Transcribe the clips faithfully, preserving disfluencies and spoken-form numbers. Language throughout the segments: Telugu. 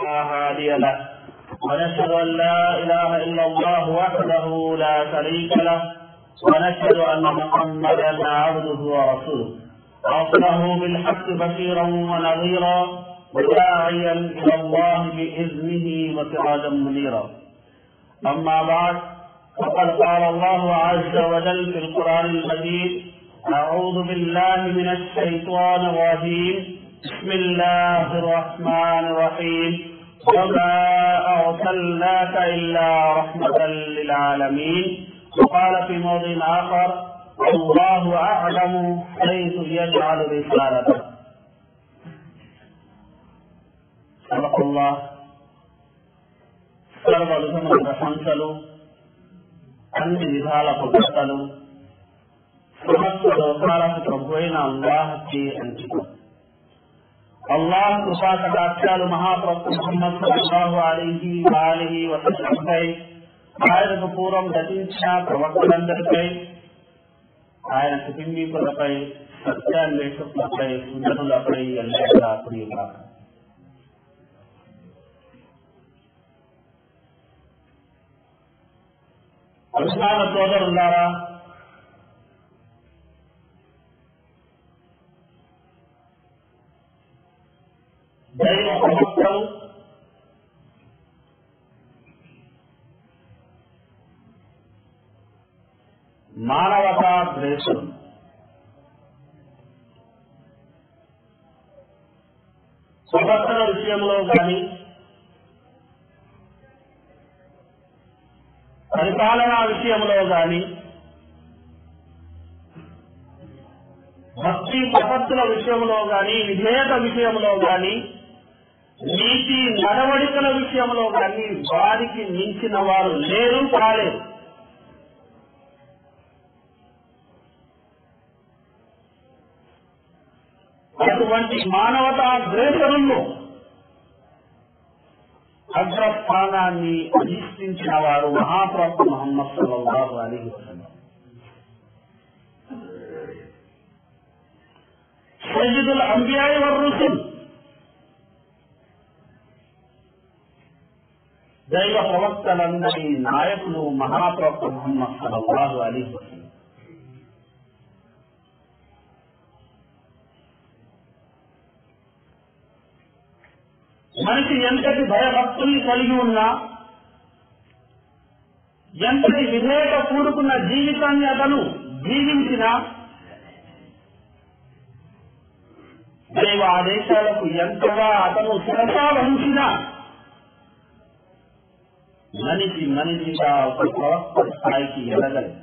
لا هادي له ونشهد أن لا إله إلا الله وحده لا شريك له ونشهد أن محمدا عبده ورسوله أرسله بالحق بشيرا ونذيرا وداعيا إلى الله بإذنه وسراجا منيرا. أما بعد فقد قال الله عز وجل في القرآن المجيد: أعوذ بالله من الشيطان الرجيم بسم الله الرحمن الرحيم وما أرسلناك إلا رحمة للعالمين. وقال في موضع آخر: الله أعلم حيث يجعل رسالته. صدق الله. సర్వవిధముల ప్రశంసలు, అన్ని విధాల పొగడ్తలు సమస్త లోకాలకు ప్రభు అయిన అల్లాహ్కి అంకితం. అల్లాహ్ కృపా కటాక్షాలు మహాప్రభు ముహమ్మద్ సల్లల్లాహు అలైహి వాలిహి వసల్లంపై, ఆయనకు పూర్వం గతించిన ప్రవక్తలందరిపై, ఆయన కుటుంబీకులపై, సత్యాన్వేషకులపై, సుజనులపై ఎల్లగా కురియుగా. అభిమాన సోదరులారా, దైవ ప్రవక్తలు మానవతా ద్వేషం, ప్రవర్తన విషయంలో కానీ, పరిపాలనా విషయంలో కానీ, భక్తి ప్రపత్తుల విషయంలో కానీ, విధేయత విషయంలో కానీ, నీతి నడవడికల విషయంలో కానీ వారికి మించిన వారు లేరు, కాలేరు. అటువంటి మానవతా ద్వేషంలో అగ్రస్థానాన్ని అధిష్ఠించిన వారు మహాప్రభు ముహమ్మద్ సల్లల్లాహు అలైహి వసల్లం. సయ్యిదుల్ అంబియా వర్-రుసుల్, దైవ ప్రవక్తలందరి నాయకులు మహాప్రభు ముహమ్మద్ సల్లల్లాహు అలైహి వసల్లం. మనిషి ఎంతటి భయభక్తుల్ని కలిగి ఉన్నా, ఎంతటి విధేయత కూడుకున్న జీవితాన్ని అతను జీవించినా, దైవ ఆదేశాలకు ఎంతగా అతను శిరస వహించినా, మనిషి మనిషిగా ఒక ప్రవక్త స్థాయికి ఎదగలేదు.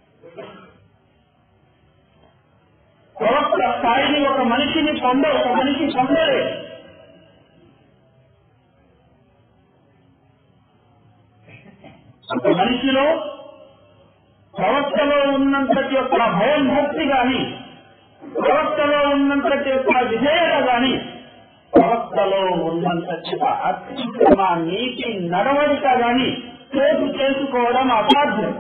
ప్రవక్త స్థాయిని ఒక మనిషిని పొంద ఒక మనిషి పొందలే. ఒక మనిషిలో ప్రవక్తలో ఉన్నంతటి యొక్క భయం భక్తి గాని, ప్రవక్తలో ఉన్నంతటి యొక్క విధేయత గాని, ప్రవక్తలో ఉన్నంతటి అత్యుత్తమ నీతి నడవడిక గాని చేసు చేసుకోవడం అసాధ్యం.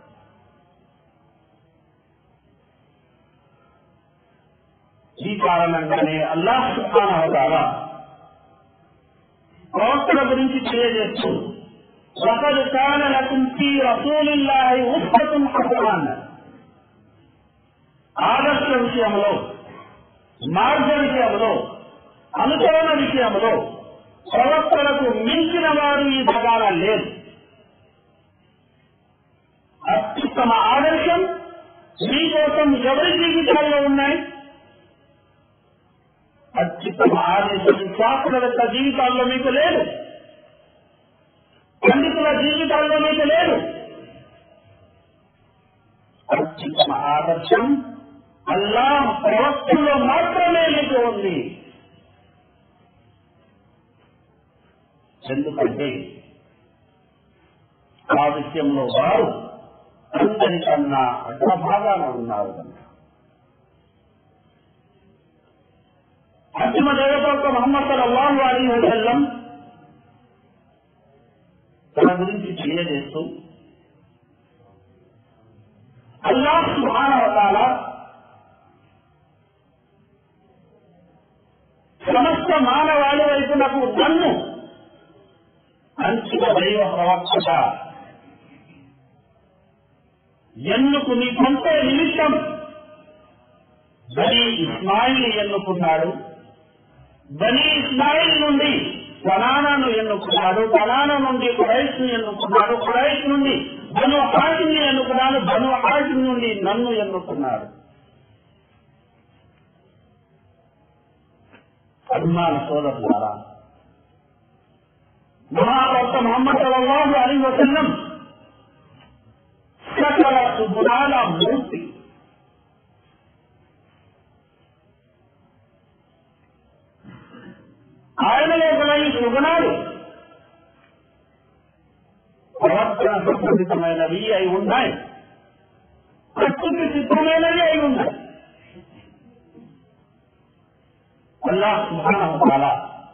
ఈ కారణంగానే అల్లాహ్ సుబ్హానహు వ తఆలా ప్రవక్తల గురించి తెలియజేస్తూ లఖద్ కాన లకుం ఫీ రసూలిల్లాహి ఉస్వతున్ హసనah, ఆదర్శ విషయంలో, మార్గ విషయంలో, అనుసరణ విషయంలో ప్రవక్తలకు మించిన వారు ఈ జగాన లేదు. అత్యుత్తమ ఆదర్శం మీకోసం ఎవరి జీవితాల్లో ఉన్నాయి? అత్యుత్తమ ఆదర్శం శాస్త్రవేత్త జీవితాల్లో మీకు లేదు, పండితుల జీవితాల్లో మీకు లేదు. అత్యుత్తమ ఆదర్శం అల్లాహ్ ప్రవక్తల్లో మాత్రమే మీకు ఉంది. ఎందుకంటే ఆ విషయంలో వారు అందరికన్నా అగ్రభాగాన ఉన్నారు. అంతిమ దైవప్రవక్త ముహమ్మద్ సల్లల్లాహు అలైహి వసల్లం తన గురించి తెలియజేస్తూ అల్లాహ్ సుబ్హానహు వ తఆలా సమస్త మానవాళి వైపునకు నన్ను అంతిమ దైవ ప్రవక్తగా ఎన్నుకుని పంపే నిమిత్తం బనీ ఇస్మాయిల్ ఎన్నుకున్నాడు. బనీ ఇస్మాయిల్ నుండి కనానాను ఎన్నుకున్నాడు. కనానా నుండి ఖురైష్ ను ఎన్నుకున్నాడు. ఖురైష్ నుండి బను హాషిమ్ ని ఎన్నుకున్నాడు. బను హాషిమ్ నుండి నన్ను ఎన్నుకున్నాడు. అభిమాన సోదరులారా, మహాప్రవక్త ముహమ్మద్ సల్లల్లాహు అలైహి వసల్లం సకల సుగుణాల మూర్తి. ఆయనలో గల ఈ సుగుణాలు ప్రవర్తన సంబంధితమైనవి అయి ఉన్నాయి, ప్రకృతి సిద్ధమైనవి అయి ఉన్నాయి. అల్లాహ్ సుబ్హానహు వ తఆలా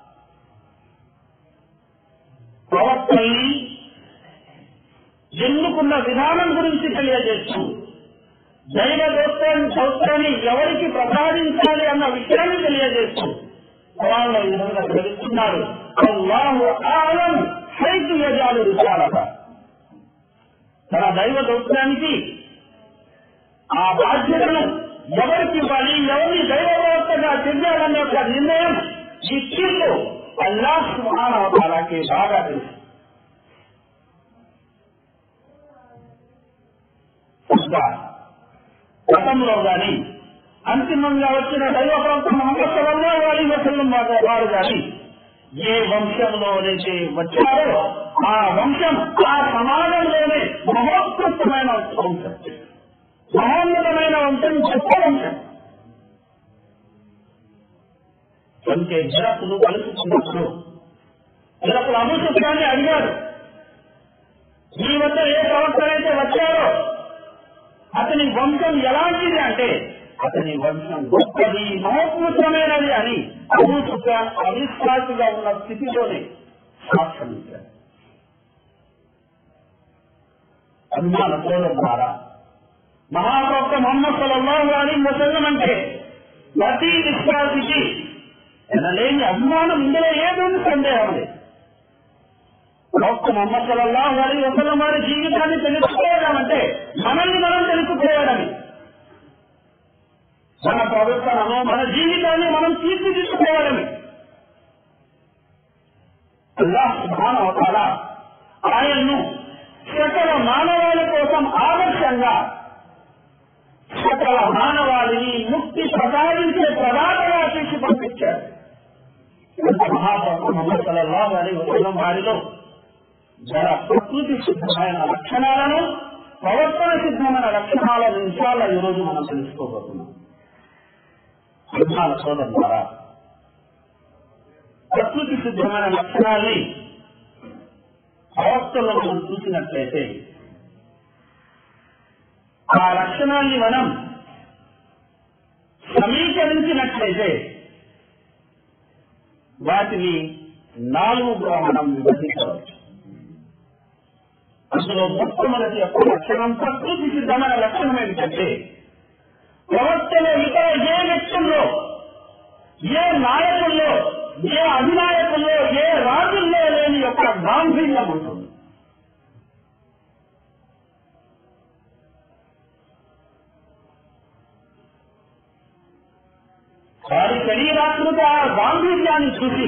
ప్రవక్తల్ని ఎన్నుకున్న విధానం గురించి తెలియజేస్తూ దైవ దౌత్యాన్ని దౌత్యాన్ని ఎవరికి ప్రసాదించాలి అన్న విషయాన్ని తెలియజేస్తూ ఖురాన్లో ఈ విధంగా తెలుస్తున్నారు. అల్లాహు అఅలం హైతు యజాలు రిసాలత. తన దైవ దౌత్యానికి ఆ బాధ్యతను ఎవరికి ఇవ్వాలి, ఎవరిని దైవ ప్రవక్తగా చెయ్యాలన్న యొక్క నిర్ణయం ఈ తీర్పు అల్లాహ్ సుబ్హానహు వ తఆలాకి బాగా తెలుసు. గతంలో గాని అంతిమంగా వచ్చిన దైవ ప్రవక్త ముహమ్మద్ సల్లల్లాహు అలైహి వసల్లం వారు గాని ఏ వంశంలోనైతే వచ్చారో ఆ వంశం ఆ సమాజంలోనే మహోత్కృష్టమైన వంశం, మహోన్నతమైన వంశం, గొప్ప వంశం. అందుకే జరకులు కలుసుకున్నప్పుడు జరకులు అబూ సుఫ్యాన్ని అడిగారు, మీ వద్ద ఏ ప్రవక్తలైతే వచ్చారో అతని వంశం ఎలాంటిది అంటే అతని వంశం గొప్పది, మహోత్కృష్టమైనది అని అబూ సుఫ్యాన్ అవిశ్వాసిగా ఉన్న స్థితిలోనే సాక్ష్యం ఇచ్చారు. అభిమాన సోదరుల ద్వారా మహాప్రవక్త ముహమ్మద్ సల్లల్లాహు అలైహి వసల్లం అంటే ప్రతి విశ్వాసికి ఎనలేని అభిమానం, ఇందులో ఏదైనా సందేహం లేదు. ప్రవక్త ముహమ్మద్ సల్లల్లాహు అలైహి వసల్లం వారి జీవితాన్ని తెలుసుకోవడం అంటే మనల్ని మనం తెలుసుకోవడమే. మన ప్రవర్తనను, మన జీవితాన్ని మనం తీర్చిదిద్దుకోవడమే. అల్లాహ్ సుబ్హానహు వ తఆలా ఆయన్ను సకల మానవాళి కోసం ఆదర్శంగా, సకల మానవాళిని ముక్తి ప్రసాదించే ప్రదాతగా తీసి పంపించాడు. మహాప్రభు ముహమ్మద్ సల్లల్లాహు అలైహి వసల్లం వారిలో జర ప్రకృతి సిద్ధమైన లక్షణాలను, ప్రవర్తన సిద్ధమైన లక్షణాలను ఇన్షాల్లా ఈరోజు మనం తెలుసుకోబోతున్నాం. అభిమాన సోదరుల ద్వారా ప్రకృతి సిద్ధమైన లక్షణాల్ని ప్రవక్తల్లో మనం చూసినట్లయితే ఆ లక్షణాల్ని మనం సమీకరించినట్లయితే వాటిని నాలుగుగా మనం విభజించవచ్చు. అందులో మొట్టమొదటి యొక్క లక్షణం, ప్రకృతి సిద్ధమైన లక్షణం ఏమిటంటే ప్రవక్తలో ఇతర ఏ వ్యక్తుల్లో, ఏ నాయకుల్లో, ఏ అధినాయకుల్లో, ఏ రాజుల్లో లేని యొక్క గాంభీర్యం ఉంటుంది. వారి శరీరాకృతి ఆ గాంభీర్యాన్ని చూసి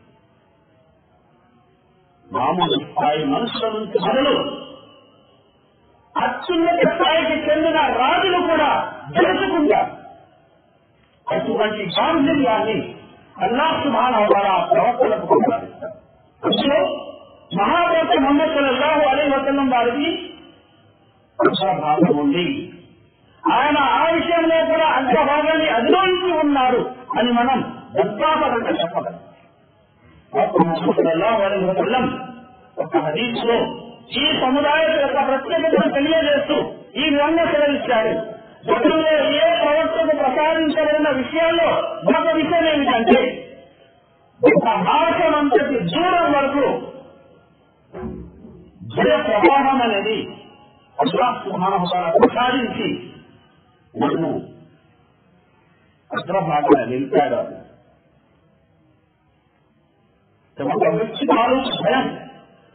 మామూలు స్థాయి మనుషుల నుంచి మొదలు అత్యున్నత స్థాయికి చెందిన రాజులు కూడా జరుపుకుంటారు. అటువంటి గాంభీర్యాన్ని అల్లాహ్ సుబ్హానహు వ తఆలా ప్రవక్తలకు ప్రసాదిస్తారు. అందులో మహాప్రవక్త ముహమ్మద్ సల్లల్లాహు అలైహి వసల్లం వారికి అగ్రభాగం ఉంది. ఆయన ఆ విషయంలో కూడా అగ్రభాగాన్ని అధిరోహించి ఉన్నారు అని మనం దంతాపరంగా చెప్పగలం. ముహమ్మద్ సల్లల్లాహు అలైహి వసల్లం ఒక హదీస్ లో ఈ సముదాయం యొక్క ప్రత్యేకతను తెలియజేస్తూ ఈ విధంగా సెలవిచ్చాడు. గతంలో ఏ ప్రవక్తకు ప్రసాదించబడిన విషయాల్లో ఒక విషయం ఏమిటంటే ఒక భాషమంతటి దూరం వరకు జయ ప్రవాహం అనేది అల్లాహ్ సుబ్హానహు వ తఆలా ప్రసాదించి నన్ను అగ్రభాగాన్ని నిలిపాడు. ఒక వ్యక్తి కాదు భయం,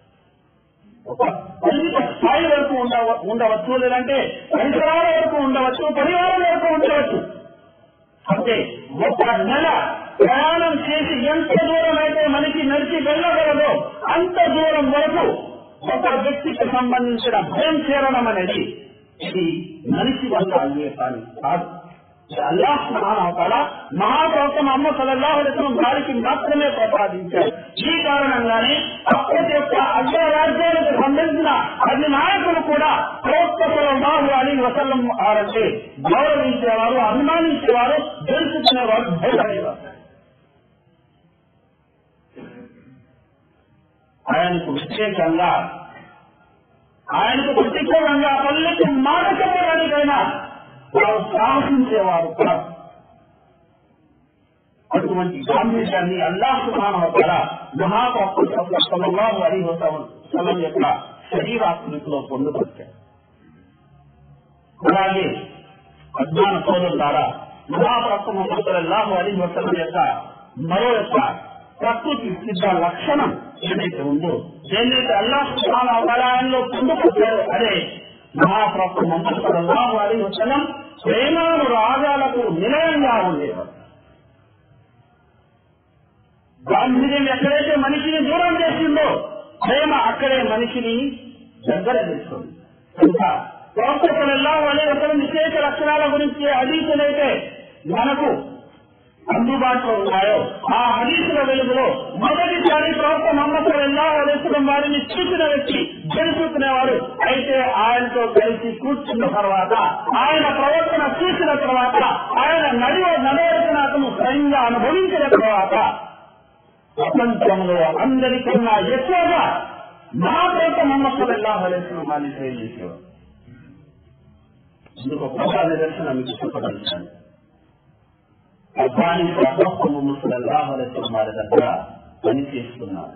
ఒక పరిమిత స్థాయి వరకు ఉండవ ఉండవచ్చు లేదంటే పరిసరాల వరకు ఉండవచ్చు, పరివారం వరకు ఉండవచ్చు. అంటే ఒక నెల ప్రయాణం చేసి ఎంత దూరం అయితే మనిషి నడిచి వెళ్ళగలదో అంత దూరం వరకు ఒక వ్యక్తికి సంబంధించిన భయం చేరడం అనేది ఇది మనిషి వల్ల అయ్యే పని కాదు. అల్లాహ్ సుబ్హానహు వ తఆలా మహాప్రవక్త ముహమ్మద్ సల్లల్లాహు అలైహి వసల్లం వారికి మాత్రమే ప్రసాదించారు. ఈ కారణంగానే అప్పటి యొక్క అగ్రరాజ్యాలకు సంబంధించిన అధినాయకులు కూడా ప్రవక్త సల్లల్లాహు అలైహి వసల్లం వారంటే గౌరవించేవారు, అభిమానించేవారు, తెలుసుకునేవారు, భయపడేవారు. ఆయనకు వ్యతిరేకంగా ఆయనకు ప్రతికూలంగా పల్లెకి మాట చెప్పడానికైనా వారు సాహసించేవారు కాదు. అటువంటి గాంభీర్యాన్ని అల్లాహ్ సుబ్హానహు వ తఆలా మహాప్రవక్త సల్లల్లాహు అలైహి వసల్లం యొక్క శరీరాకృతిలో పొందుపరిచారు. అలాగే అజ్ఞాన సోదరుల ద్వారా మహాప్రవక్త ముహమ్మద్ సల్లల్లాహు అలైహి వసల్లం యొక్క మరో యొక్క ప్రకృతి సిద్ధ లక్షణం ఏదైతే ఉందో, ఏదైతే అల్లాహ్ సుబ్హానహు వ తఆలా ఆయనలో పొందుపరిచారో అదే మహాప్రవక్త ముహమ్మద్ సల్లల్లాహు అలైహి వసల్లం ప్రేమాను రాగాలకు నిలయంగా ఉండేవారు. గాంభీర్యం ఎక్కడైతే మనిషిని దూరం చేసిందో ప్రేమ అక్కడే మనిషిని దగ్గర చేస్తుంది. కనుక ప్రవక్త సల్లల్లాహు అలైహి వసల్లం విశేష లక్షణాల గురించి హదీసులైతే మనకు అందుబాటులో ఉన్నాయో ఆ హదీసుల వెలుగులో మొదటిసారి ప్రవక్త ముహమ్మద్ సల్లల్లాహు అలైహి వసల్లం వారిని చూసిన వ్యక్తి తెలుసుకునేవారు. అయితే ఆయనతో కలిసి కూర్చున్న తర్వాత, ఆయన ప్రవర్తన చూసిన తర్వాత, ఆయన నడివ నడవడికను స్వయంగా అనుభవించిన తర్వాత ప్రపంచంలో అందరికన్నా ఎక్కువగా మా ప్రవక్త ముహమ్మద్ సల్లల్లాహు అలైహి వసల్లం వారిని ప్రేమ చేసేవారు. ఇందుకు ఒక నిదర్శనం మీకు చెప్పగలుగుతాను. అబ్బాయి ప్రవక్త ముహమ్మద్ సల్లల్లాహు అలైహి వసల్లం వారి దగ్గర పనిచేస్తున్నారు.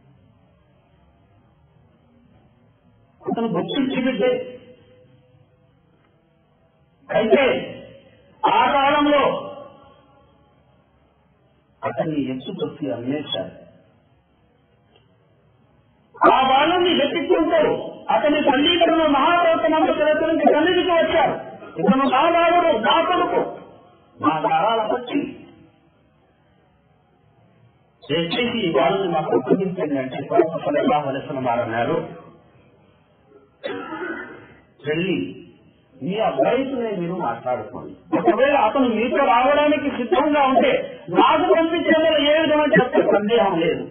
అతను భక్తి బిడ్డే. అయితే ఆ కాలంలో అతన్ని ఎత్తుకొచ్చి అమ్మేశారు. ఆ బాలుని వెతుక్కుంటూ అతని తల్లిదండ్రులు మహాప్రవక్త ముహమ్మద్ సల్లల్లాహు అలైహి వసల్లం సన్నిధికి వచ్చారు. ఇతను నా బాలుడు, నా కొడుకు, మా దారాల పచ్చి దయచేసి ఈ బాలుని మాకు అప్పగించండి అంటే ప్రవక్త సల్లల్లాహు అలైహి వసల్లం వారు అన్నారు, వెళ్ళి మీ అబ్బాయితోనే మీరు మాట్లాడుకోండి. ఒకవేళ అతను మీతో రావడానికి సిద్ధంగా ఉంటే నాకు పంపించేందులో ఏ విధంగా చెప్తే సందేహం లేదు.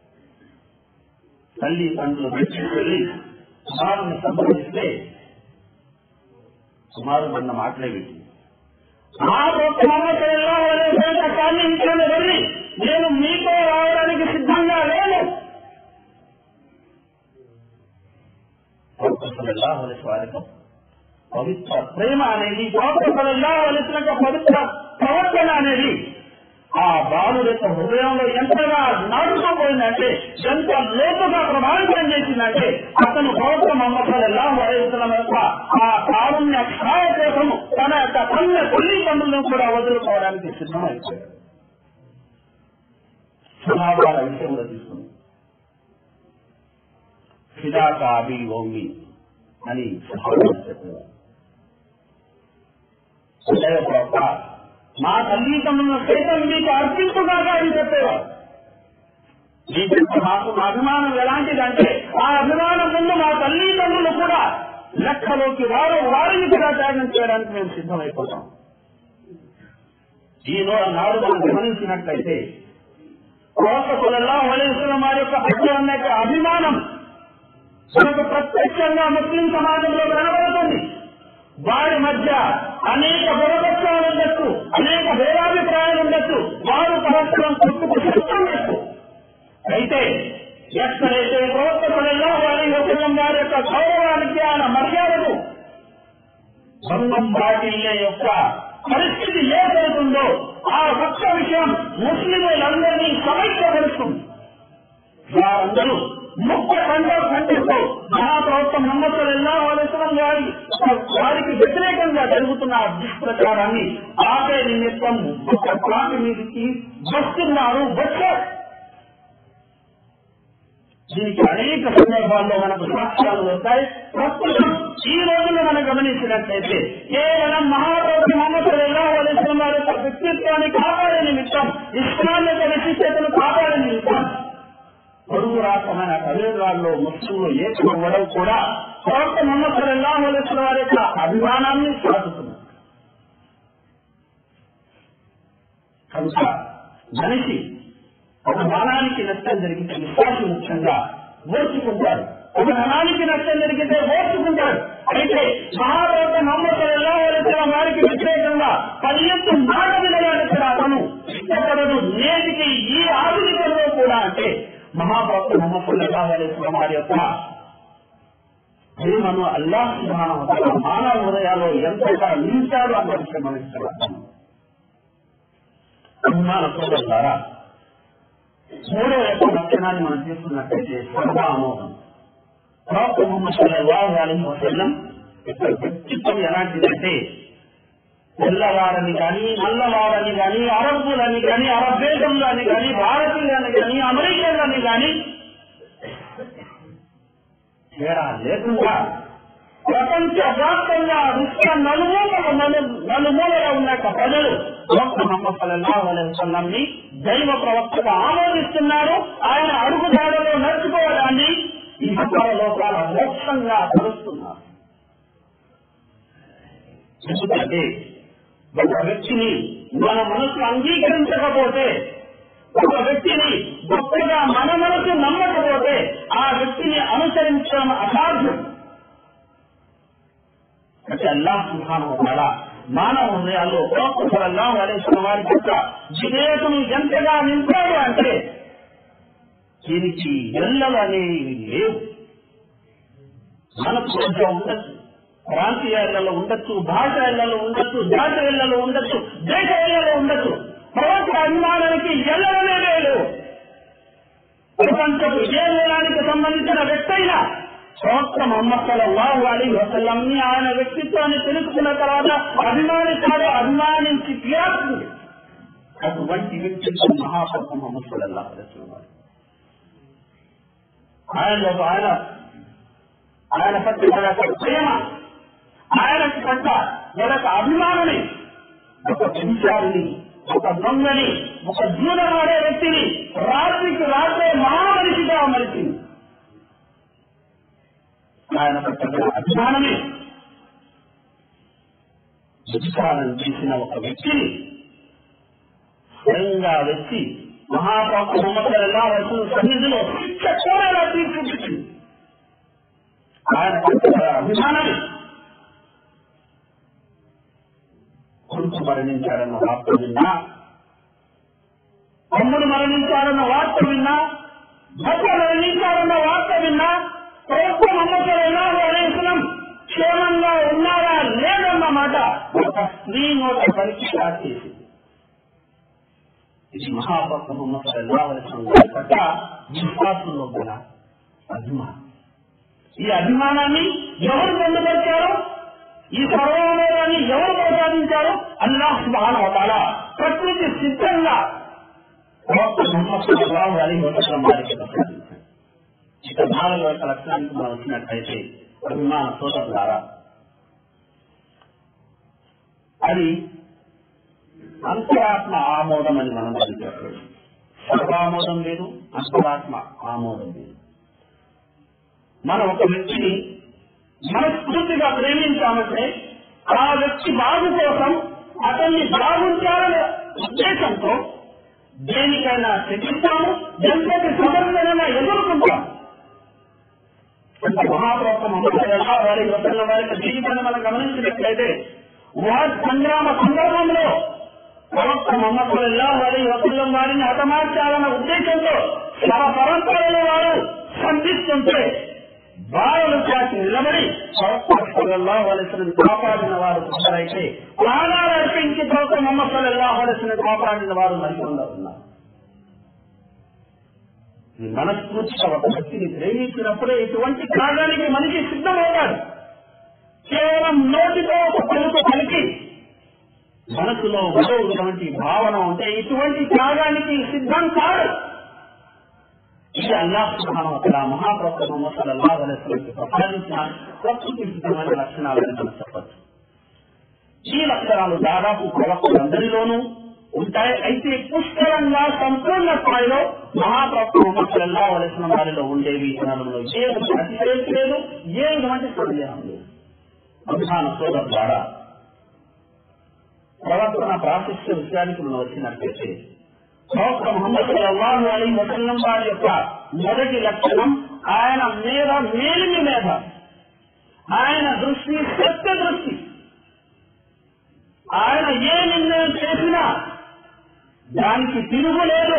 తల్లి తండ్రులు వెళ్ళి కుమారుని సంప్రదిస్తే కుమారుడు అన్న మాటలే పెట్టి ఆ కానీ ఇంట్లోనే వెళ్ళి నేను మీతో రావడానికి సిద్ధంగా లేను. వారికి పవిత్ర ప్రేమ అనేది, పవిత్ర ప్రవర్తన అనేది ఆ బాలుడు యొక్క హృదయంలో ఎంతగా నాటుకోపోయిందంటే, ఎంత లోతుగా ప్రభావితం చేసిందంటే అతను ప్రవక్త ముహమ్మద్ సల్లల్లాహు అలైహి వసల్లం యొక్క ఆ కారుణ్య ఛాయ కోసం తన యొక్క తల్లి తల్లిదండ్రులను కూడా వదులుకోవడానికి సిద్ధమైపోయాడు. సహాబాల విషయంలో తీసుకుని ఫిదాకా అబీ వౌమి అని సహాబాలు చెప్పేవారు. మా తల్లిదండ్రులను సైతం మీకు అర్పించుగాక అని చెప్పేవారు. మీకు మాకు అభిమానం ఎలాంటిదంటే ఆ అభిమానం ముందు మా తల్లిదండ్రులు కూడా లెక్కలోకి వారు వారిని కూడా త్యాగం చేయడానికి మేము సిద్ధమైపోతాం. ఈనాడు నాడు మనం గమనించినట్లయితే ప్రవక్త సల్లల్లాహు అలైహి వసల్లం వారి యొక్క పట్ల ఉన్న అభిమానం మనకు ప్రత్యక్షంగా ముస్లిం సమాజంలో కనబడుతుంది. వారి మధ్య అనేక బురపక్షాలు ఉండొచ్చు, అనేక భేదాభిప్రాయాలు ఉండొచ్చు, వారు పరస్పరం కొట్టుకు ఉండొచ్చు. అయితే ఎక్కడైతే ప్రవక్త సల్లల్లాహు అలైహి వసల్లం వారి యొక్క గౌరవానికి ఆయన మర్యాదకు భంగం వాటిల్లే యొక్క పరిస్థితి ఏర్పడుతుందో ఆ ఒక్క విషయం ముస్లింలందరినీ సమైక్యపరుస్తుంది. వారందరూ ముఖ్య పండుగ ఖండిస్తూ మహాప్రవక్త ముహమ్మద్ సల్లల్లాహు అలైహి వసల్లం వారి వారికి వ్యతిరేకంగా జరుగుతున్న దుష్ప్రచారాన్ని ఆపే నిమిత్తం ఒక ప్రాంతి మీదకి వస్తున్నారు. వచ్చారు. దీనికి అనేక సందర్భాల్లో మనకు సాక్ష్యాలు వస్తాయి. ప్రస్తుతం ఈ రోజుల్లో మనం గమనించినట్లయితే కేవలం మహాప్రభు ముహమ్మద్ సల్లల్లాహు అలైహి వసల్లం వారి యొక్క వ్యక్తిత్వాన్ని కాపాడే నిమిత్తం, ఇస్లాం యొక్క విశిష్టతను కాపాడే నిమిత్తం పొరుగు రాష్ట్రమైన తమిళనాడులో ముస్లింలు ఏకమవ్వడం కూడా ప్రవక్త ముహమ్మద్ సల్లల్లాహు అలైహి వసల్లం వారి యొక్క అభిమానాన్ని సాధుతున్నారు. కనుక మనిషి ఒక మానానికి నష్టం జరిగితే విశ్వాసం ముఖ్యంగా ఓర్చుకుంటారు, ఒక ధనానికి నష్టం జరిగితే ఓర్చుకుంటారు. అయితే మహాప్రవక్త ముహమ్మద్ సల్లల్లాహు అలైహి వసల్లం వారికి వ్యతిరేకంగా పది ఎత్తు మాట వినడానికి అతను ఇష్టపడదు. నేటికి ఈ ఆధునికంలో కూడా అంటే మహాప్రవక్త ముహమ్మద్ సల్లల్లాహు అలైహి వసల్లం వారి యొక్క ప్రేమను అల్లాహ్ సుబ్హానహు వ తఆలా మానవ హృదయాల్లో ఎంతగా నిలిచాడు అన్న విషయం మనకి తెలుస్తుంది. అభిమాన సోదరులారా, మూడో యొక్క లక్షణాన్ని మనం తీసుకున్నట్లయితే సర్వామోహం. ప్రవక్త ముహమ్మద్ సల్లల్లాహు అలైహి వసల్లం యొక్క వ్యక్తిత్వం ఎలాంటిదంటే తెల్లవారని కానీ, నల్లవారని కానీ, అరబ్బులని కానీ, అరబ్ దేశంలోని కానీ, భారతీయులని కానీ, అమెరికన్లని కానీ తేడా లేకుండా ప్రపంచ వ్యాప్తంగా విశ్వ నలుమూల నలుమూలలో ఉన్న ప్రజలు ప్రవక్త ముహమ్మద్ సల్లల్లాహు అలైహి వసల్లం ని దైవ ప్రవక్తగా ఆమోదిస్తున్నారు. ఆయన అడుగుదాడలో నడుచుకోవడాన్ని ఈ సకల లోకాల మోక్షంగా కలుస్తున్నారు. ఎందుకంటే ఒక వ్యక్తిని మన మనసు అంగీకరించకపోతే, ఒక వ్యక్తిని గొప్పగా మన మనసు నమ్మకపోతే ఆ వ్యక్తిని అనుసరించడం అసాధ్యం. అంటే అల్లాహ్ సుబ్హానహు వ తఆలా మానవ హృదయాల్లో ప్రవక్త సల్లల్లాహు అలైహి వసల్లం వారి యొక్క వివేకం ఎంతగా నింపాడు అంటే దీనికి ఎల్లలు అనేవి లేవు. మనకు కొంచెం ఉండొచ్చు, ప్రాంతీయ ఇళ్లలో ఉండొచ్చు, భాష ఇళ్లలో ఉండొచ్చు, జాత ఇళ్లలో ఉండొచ్చు, దేశ ఇళ్లలో ఉండొచ్చు. ప్రవక్త అభిమానానికి ఎల్లలనే లేవు. ప్రపంచపు ఏ మూలానికి సంబంధించిన వ్యక్తి అయినా ప్రవక్త ముహమ్మద్ సల్లల్లాహు అలైహి వసల్లం ని ఆయన వ్యక్తిత్వాన్ని తెలుసుకున్న తర్వాత అభిమానిస్తాడు, అభిమానించి తీరాల్సింది. అటువంటి వ్యక్తిత్వం మహాప్రవక్త ముహమ్మద్ సల్లల్లాహు అలైహి వసల్లం. ఆయనలో ఆయన ఆయన పట్ల యొక్క ప్రేమ, ఆయన పట్ల యొక్క అభిమానని ఒక విచారిని, ఒక దొంగని, ఒక జూదమాడే వ్యక్తిని రాత్రికి రాత్రే మహామనిషిగా మరిచింది. ఆయన పట్ల అభిమానమే విచారణ చేసిన ఒక వ్యక్తిని స్వయంగా వ్యక్తి మహాప్రవక్త ముహమ్మద్ సల్లల్లాహు అలైహి వసల్లం సన్నిధిలో శిక్ష కోరేలా తీర్చిదిద్దింది. ఆయన పట్ల అభిమానమే కొడుకు మరణించాడన్న వార్త విన్నా, తమ్ముడు మరణించాడన్న వార్త విన్నా, భర్త మరణించాడన్న వార్త విన్నా, ప్రవక్త ముహమ్మద్ సల్లల్లాహు అలైహి వసల్లం క్షేమంగా ఉన్నారా లేదన్నమాట ఒక స్త్రీ నోట పలికి స్టార్ట్ చేసింది. ఇది మహాప్రవక్త ముహమ్మద్ సల్లల్లాహు అలైహి వసల్లం పట్ల విశ్వాసంలో గల అభిమానం. ఈ అభిమానాన్ని ఎవరు పొందుపరిచారో, ఈ సర్వోన్నతాన్ని ఎవరు ప్రసాదించారో అల్లాహ్ సుబ్హానహు వ తఆలా ప్రకృతి సిద్ధంగా ప్రవక్త ముహమ్మద్ సల్లల్లాహు అలైహి వసల్లం వారికి ప్రసాదించారు. ఇక నాలుగు యొక్క లక్షణానికి మనం వచ్చినట్లయితే అభిమాన సోదరులారా, అది అంతరాత్మ ఆమోదం అని మనం తెలియదు. సర్వామోదం లేదు, అంతరాత్మ ఆమోదం లేదు. మనం ఒక వ్యక్తిని మనస్ఫూర్తిగా ప్రేమించామంటే ఆ వ్యక్తి బాగు కోసం అతన్ని బాగుంచాలనే ఉద్దేశంతో దేనికైనా తెచ్చిస్తాము, ఎంతటి సమస్యలైనా ఎదుర్కొంటాము. మహాప్రవక్త ముహమ్మద్ సల్లల్లాహు అలైహి వసల్లం వారి యొక్క జీవితాన్ని మనం గమనించినట్లయితే ఉహద్ సంగ్రామ సందర్భంలో ప్రవక్త ముహమ్మద్ సల్లల్లాహు అలైహి వసల్లం వారిని హతమార్చాలన్న ఉద్దేశంతో తమ పరంపరలో వారు సంధిస్తుంటే బాలలు చాటి నిలబడి ప్రవక్త సల్లల్లాహు అలైహి వసల్లం కాపాడిన వారు కొందరైతే ప్రాణాలు అర్పించి ప్రవక్త ముహమ్మద్ సల్లల్లాహు అలైహి వసల్లం కాపాడిన వారు మరికొందరు ఉన్నారు. మనస్ఫూర్తిగా ఒక వ్యక్తిని ప్రేమించినప్పుడే ఇటువంటి త్యాగానికి మనిషి సిద్ధమవుతాడు. కేవలం నోటితో ఒక పలుకు పలికి మనసులో ఉన్నటువంటి భావన ఉంటే ఇటువంటి త్యాగానికి సిద్ధం కాదు. ఇది అల్లాహ్ సుబ్హానహు వ తఆలా మహాప్రవక్త ముహమ్మద్ సల్లల్లాహు అలైహి వసల్లంకి ప్రసాదించిన ప్రకృతిసిద్ధమైన లక్షణాలని మనం చెప్పచ్చు. ఈ లక్షణాలు దాదాపు ప్రవక్తలందరిలోనూ ఉంటాయి. అయితే పుష్కలంగా సంపూర్ణ స్థాయిలో మహాప్రవక్త ముహమ్మద్ సల్లల్లాహు అలైహి వసల్లం వారిలో ఉండేవి అనడంలో ఏ అతిశయోక్తి లేదు, ఏ విధమైన సందేహం లేదు. అభిమాన సోదరు ద్వారా ప్రవర్తన ప్రాశస్త్య విషయానికి మనం వచ్చినట్లయితే ప్రవక్త ముహమ్మద్ సల్లల్లాహు అలైహి వసల్లం వారి యొక్క మొదటి లక్షణం ఆయన మీద మేలిమి మీద ఆయన దృష్టి సత్య దృష్టి. ఆయన ఏ నిర్ణయం చేసినా దానికి తిరుగులేదు.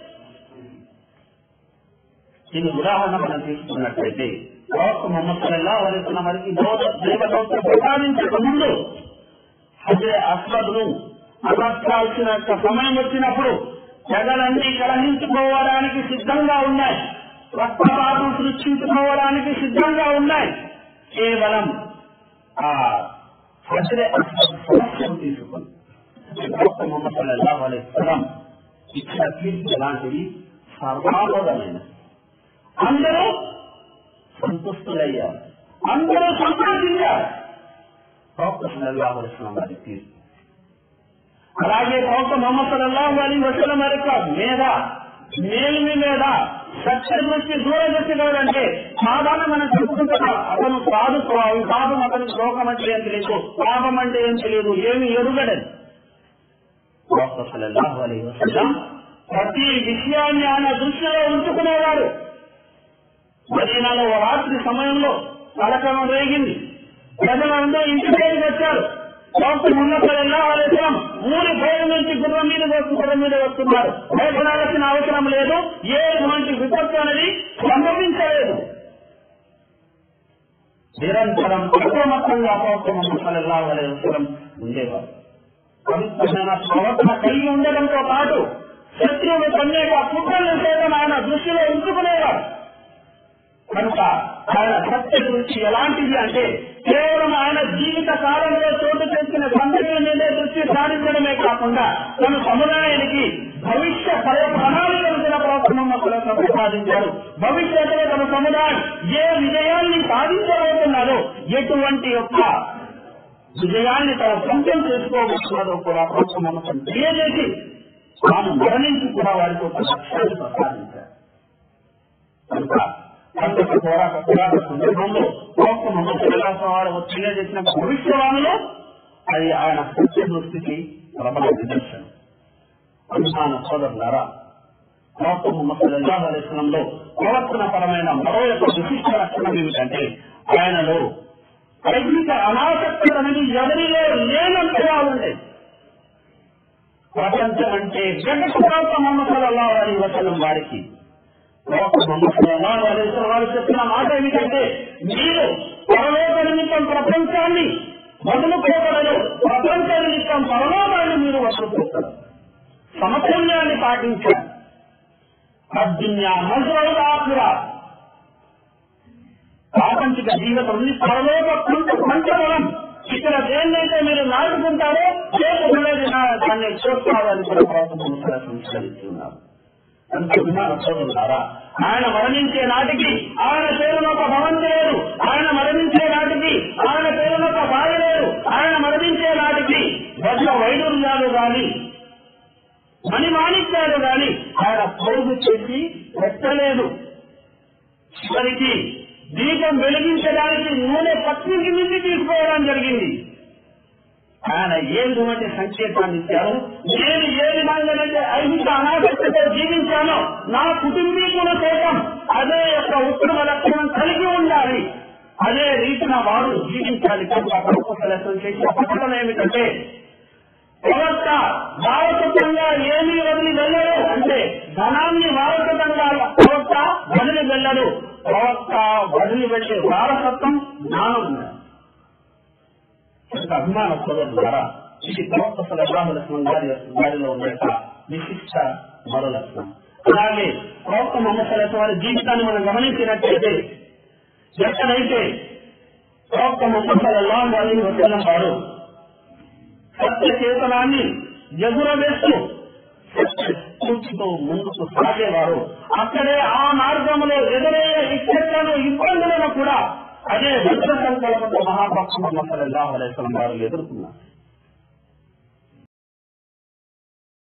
దీని ఉదాహరణ మనం తీసుకున్నట్లయితే ప్రవక్త ముహమ్మద్ సల్లల్లాహు అలైహి వసల్లం వారికి దేవదూత ప్రసాదించక ముందు హజరే అస్వద్ను అమర్చాల్సిన సమయం వచ్చినప్పుడు జగలన్నీ కలహించుకోవడానికి సిద్ధంగా ఉన్నాయి, రక్తపాతం సృష్టించుకోవడానికి సిద్ధంగా ఉన్నాయి. కేవలం ఆ హజరే అస్వద్ సమస్యను తీసుకుని ప్రవక్త ముహమ్మద్ సల్లల్లాహు అలైహి వసల్లం ఇచ్చిన తీర్పు లాంటిది సర్వామోదమైనది. అందరూ సంతుష్టులయ్యారు, అందరూ సంతోషించారు ప్రవక్త సల్లల్లాహు అలైహి వసల్లం వారి తీర్పు. అలాగే ప్రవక్త ముహమ్మద్ సల్లల్లాహు అలైహి వసల్లం వారి యొక్క మీద మేలిమి మీద సత్య దృష్టి దూరదృష్టి లేదంటే సాధారణ మనం చెప్పుకుంటున్నాం. అతను సాధు పాపం, అతనికి లోకం అంటే ఏం తెలియదు, పాపం అంటే ఏం తెలియదు, ఏమి ఎరుగడని. ప్రవక్త సల్లల్లాహు అలైహి వసల్లం ప్రతి విషయాన్ని ఆయన దృష్టిలో ఉంచుకునేవాడు. మదీనాలో రాత్రి సమయంలో తలకనం రేగింది, ప్రజలందరూ ఇంటి పేరుకి వచ్చారు. ప్రవక్త ముహమ్మద్ సల్లల్లాహు అలైహి వసల్లం ఊరి బయట నుంచి గుర్రం మీద గుర్రం మీద వస్తున్నారు. భయపడాల్సిన అవసరం లేదు, ఏ ఎటువంటి విపత్తు అనేది సంభవించలేదు. నిరంతరం అప్రమత్తంగా ప్రవక్త ముహమ్మద్ సల్లల్లాహు అలైహి వసల్లం ఉండేవారు. పవిత్రమైన ప్రవర్తన కలిగి ఉండడంతో పాటు శత్రువులు కన్నేక కుట్రలను సైతం ఆయన దృష్టిలో ఉంచుకునేవారు. కనుక ఆయన సత్య దృష్టి ఎలాంటిది అంటే కేవలం ఆయన జీవిత కాలంలో చోటు చేసిన సంఘటన మీదే దృష్టి సారించడమే కాకుండా తన సముదాయానికి భవిష్య ప్రణాళికలు కూడా ప్రవక్త ముహమ్మద్ సల్లల్లాహు అలైహి వసల్లం ప్రసాదించారు. భవిష్యత్తులో తన సముదాయం ఏ విజయాన్ని సాధించబోతున్నారో, ఎటువంటి యొక్క విజయాన్ని తన సొంతం చేసుకోబోతున్నదో కూడా ప్రవక్త ముహమ్మద్ సల్లల్లాహు అలైహి వసల్లం తెలియజేసి తాను మరణించి కూడా వారికి ఒక లక్ష్యాన్ని ప్రసాదించారు. కనుక అంతటి పోరాట పోరాట సందర్భంలో ప్రవక్త ముహమ్మద్ సల్లల్లాహు అలైహి వసల్లం వారు తెలియజేసిన భవిష్యవాణిలో అది ఆయన సత్య దృష్టికి ప్రబల నిదర్శనం. అభిమాన సోదరులారా, ప్రవక్త ముహమ్మద్ సల్లల్లాహు అలైహి వసల్లంలో ప్రవర్తన పరమైన మరో యొక్క విశిష్ట లక్షణం ఏమిటంటే ఆయనలో ఐహిక అనాసక్తి అనేది ఎవరిలో లేనంతగా ఉండేది. ప్రపంచం అంటే జగత్ ప్రవక్త ముహమ్మద్ సల్లల్లాహు అలైహి వసల్లం వారికి ప్రవక్త ముహమ్మద్ సల్లల్లాహు అలైహి వసల్లం వారు చెప్పిన మాట ఏమిటంటే మీరు పరలోక నిమిత్తం ప్రపంచాన్ని వదులుకోగలరు, ప్రపంచ నిమిత్తం పరలోకాన్ని మీరు వదులుకోగలరు. సమతుల్యాన్ని పాటించారు. అద్దున్యా మజ్రౌల్ ఆఖిరా, ప్రాపంచిక జీవితం ఉంది, పరలోక పంచబలం. ఇక్కడ దేన్నైతే మీరు నాటుకుంటారో లేకపోలేదు దాన్ని చూస్తారని కూడా ప్రవక్త ముహమ్మద్ సల్లల్లాహు అలైహి వసల్లం సంస్కరిస్తున్నారు. సోదరులారా, ఆయన మరణించే నాటికి ఆయన పేరున ఒక భవంతి లేదు, ఆయన మరణించే నాటికి ఆయన పేరున ఒక బావి లేదు, ఆయన మరణించే నాటికి వజ్ర వైడూర్యాలు గాని మణిమాణిక్యాలు గాని ఆయన పోగు చేసి పెట్టలేదు. చివరికి దీపం వెలిగించడానికి నూనె పత్నికి మించి తీసుకోవడం జరిగింది. ఆయన ఏ విధమైన సంకేతాన్ని ఇచ్చారు, నేను ఏ విధంగానైతే ఐహిక అనాసక్తితో జీవించానో నా కుటుంబీకులు సైతం అదే యొక్క ఉత్తమ లక్షణం కలిగి ఉండాలి, అదే రీతిన వారు జీవించాలి. కనుక ప్రవక్త చేసిన ప్రకటన ఏమిటంటే ప్రవక్త వారసత్వంగా ఏమీ వదిలి వెళ్ళరు, అంటే ధనాన్ని వారసత్వంగా ప్రవక్త వదిలి వెళ్ళరు. ప్రవక్త వదిలి వెళ్ళే వారసత్వం జ్ఞానం. అభిమాన సోదరుల ద్వారా ఇది ప్రవక్త సల్లల్లాహు అలైహి వసల్లం గారి వారిలో ఉన్న విశిష్ట మరో లక్షణం. అలాగే ప్రవక్త ముహమ్మద్ సల్లల్లాహు అలైహి వసల్లం వారి జీవితాన్ని మనం గమనించినట్లయితే ఎక్కడైతే ప్రవక్త ముహమ్మద్ సల్లల్లాహు అలైహి వసల్లం వారు సత్య చేతనాన్ని ఎగురవేస్తూ స్ఫూర్తితో ముందుకు సాగేవారు అక్కడే ఆ మార్గంలో ఎదురయ్యే ఇక్కట్లను ఇబ్బందులను కూడా అదే భద్ర సంకల్పంతో మహాభక్తులు సల్లల్లాహు అలైహి వసల్లం వారు ఎదుర్కొన్నారు.